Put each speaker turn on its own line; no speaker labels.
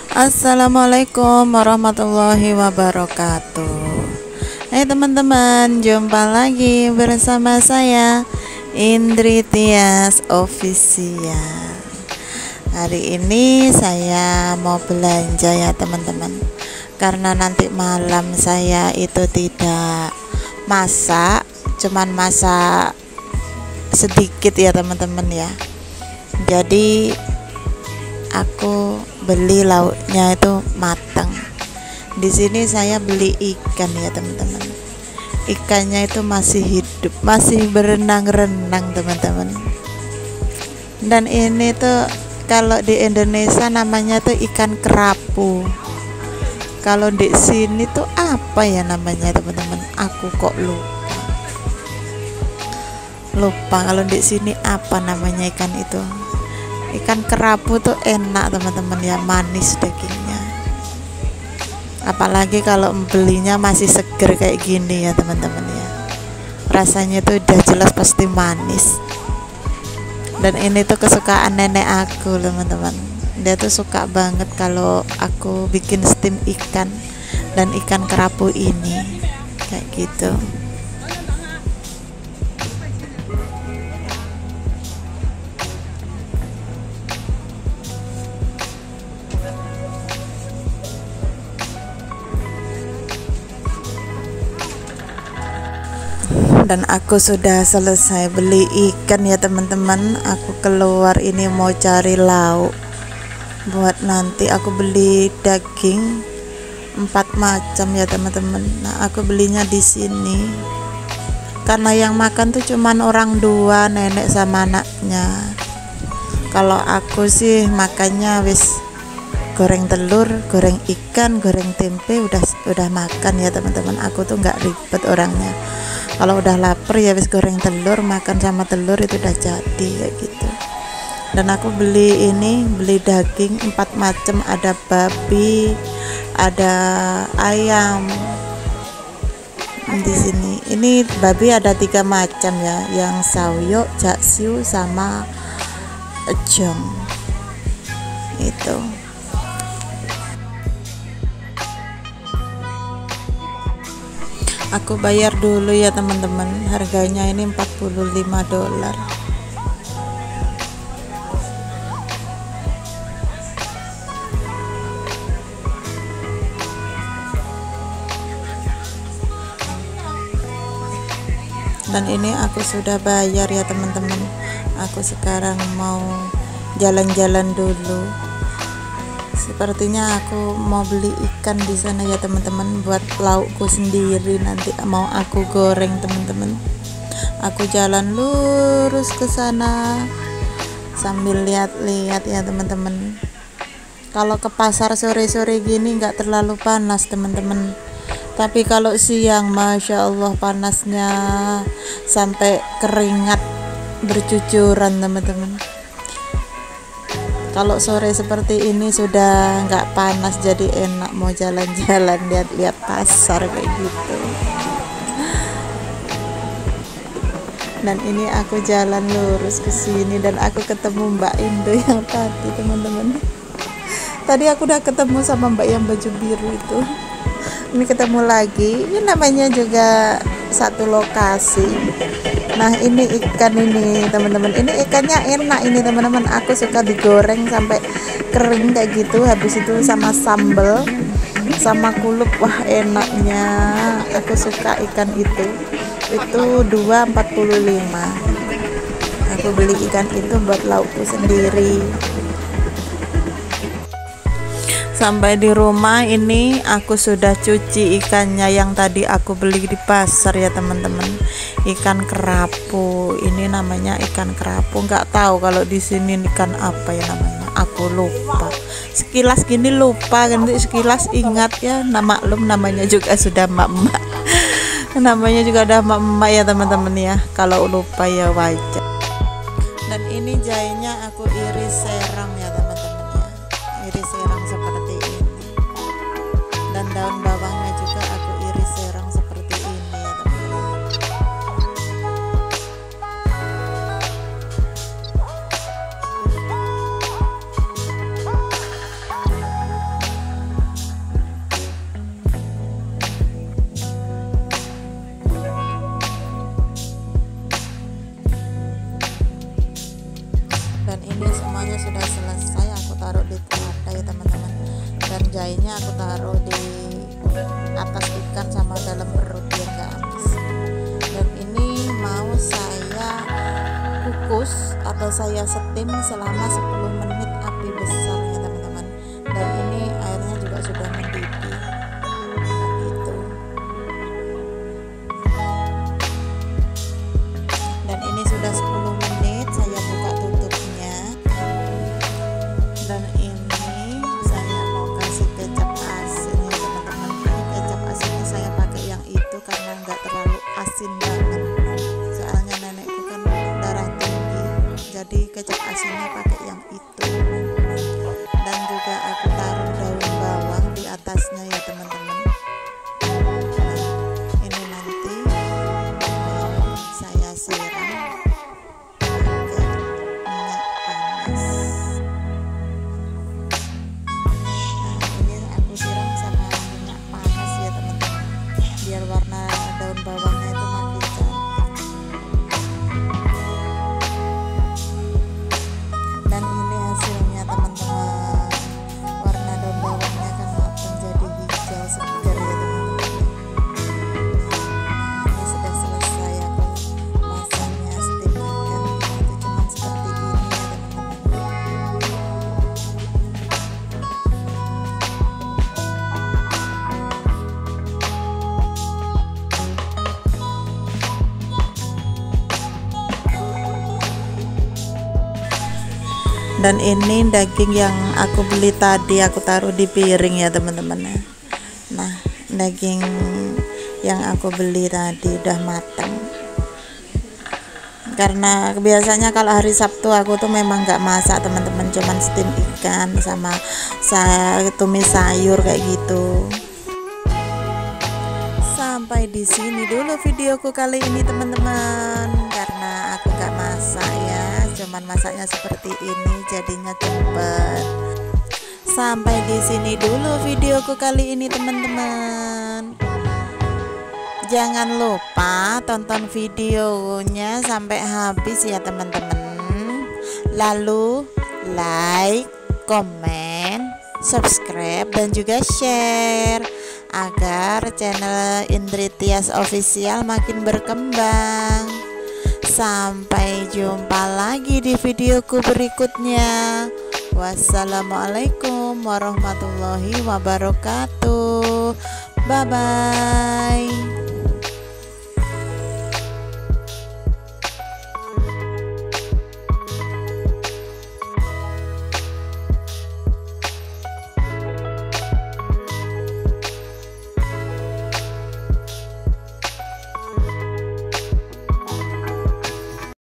Assalamualaikum warahmatullahi wabarakatuh. Hai teman-teman, jumpa lagi bersama saya Indri Tias Official. Hari ini saya mau belanja ya teman-teman, karena nanti malam saya itu tidak masak, cuman masak sedikit ya teman-teman ya. Jadi aku beli lauknya itu matang. Di sini saya beli ikan ya teman-teman. Ikannya itu masih hidup, masih berenang-renang teman-teman. Dan ini tuh kalau di Indonesia namanya tuh ikan kerapu. Kalau di sini tuh apa ya namanya teman-teman? Aku kok lupa kalau di sini apa namanya ikan itu. Ikan kerapu tuh enak teman-teman ya, manis dagingnya. Apalagi kalau belinya masih seger kayak gini ya teman-teman ya. Rasanya tuh udah jelas pasti manis. Dan ini tuh kesukaan nenek aku teman-teman. Dia tuh suka banget kalau aku bikin steam ikan dan ikan kerapu ini kayak gitu. Dan aku sudah selesai beli ikan ya teman-teman. Aku keluar ini mau cari lauk buat nanti. Aku beli daging 4 macam ya teman-teman. Nah aku belinya di sini karena yang makan tuh cuman orang 2, nenek sama anaknya. Kalau aku sih makannya wis goreng telur, goreng ikan, goreng tempe, udah makan ya teman-teman. Aku tuh nggak ribet orangnya. Kalau udah lapar ya wis goreng telur, makan sama telur itu udah jadi kayak gitu. Dan aku beli daging 4 macam, ada babi, ada ayam. Di sini ini babi ada 3 macam ya, yang sawyok, jaksiu sama ejong. Itu. Aku bayar dulu ya teman-teman. Harganya ini $45. Dan ini aku sudah bayar ya teman-teman. Aku sekarang mau jalan-jalan dulu. Sepertinya aku mau beli ikan di sana ya teman-teman, buat laukku sendiri nanti mau aku goreng teman-teman. Aku jalan lurus ke sana sambil lihat-lihat ya teman-teman. Kalau ke pasar sore-sore gini nggak terlalu panas teman-teman. Tapi kalau siang masya Allah panasnya sampai keringat bercucuran teman-teman. Kalau sore seperti ini sudah nggak panas, jadi enak mau jalan-jalan lihat-lihat pasar kayak gitu. Dan ini aku jalan lurus ke sini dan aku ketemu Mbak Indo yang tadi teman-teman. Tadi aku udah ketemu sama Mbak yang baju biru itu. Ini ketemu lagi. Ini namanya juga satu lokasi. Nah ini ikan ini teman-teman, ini ikannya enak ini teman-teman. Aku suka digoreng sampai kering kayak gitu, habis itu sama sambal sama kulup, wah enaknya. Aku suka ikan itu 2,45. Aku beli ikan itu buat laukku sendiri. Sampai di rumah ini aku sudah cuci ikannya yang tadi aku beli di pasar ya teman-teman. Ikan kerapu, ini namanya ikan kerapu. Nggak tahu kalau di sini ikan apa ya namanya. Aku lupa. Sekilas gini lupa, nanti sekilas ingat ya. Maklum namanya juga sudah emak-emak. Namanya juga udah emak-emak ya teman-teman ya. Kalau lupa ya wajar. Dan ini jahenya aku iris serang ya teman-teman ya. Iris serang seperti ini. Dan daun bawangnya juga aku iris serang seperti ini ya teman-teman. aku taruh di atas ikan sama dalam perut biar nggak habis. Dan ini mau saya kukus atau saya steam selama 10 menit api besar ya teman-teman. Dan ini airnya juga sudah mendidih gitu. Dan ini sudah 10 menit, saya buka tutupnya. Dan ini saya mau kasih kecap asin ya teman-teman. Ini kecap asinnya saya pakai yang itu karena nggak terlalu asin banget. Soalnya nenekku kan darah tinggi, jadi kecap asinnya pakai yang itu. Dan juga aku taruh daun bawang di atasnya ya teman-teman. Nah, ini nanti mau saya siram pakai minyak panas. Nah, ini aku siram sama minyak panas ya teman-teman, biar warna daun bawangnya itu makin cantik. Dan ini hasilnya teman-teman, warna daun bawangnya kan matang jadi hijau segar ya teman-teman. Nah, ini sudah selesai aku masaknya steam ikan, itu cuma seperti ini ya teman-teman. Dan ini daging yang aku beli tadi, aku taruh di piring ya teman-teman. Nah, daging yang aku beli tadi udah matang. Karena biasanya kalau hari Sabtu aku tuh memang nggak masak teman-teman, cuman steam ikan sama tumis sayur kayak gitu. Sampai di sini dulu videoku kali ini teman-teman, karena aku gak masak ya, cuman masaknya seperti ini jadinya cepet. Sampai di sini dulu videoku kali ini teman-teman. Jangan lupa tonton videonya sampai habis ya teman-teman. Lalu like, komen, subscribe dan juga share agar channel Indri Tias Official makin berkembang. Sampai jumpa lagi di videoku berikutnya. Wassalamualaikum warahmatullahi wabarakatuh. Bye bye.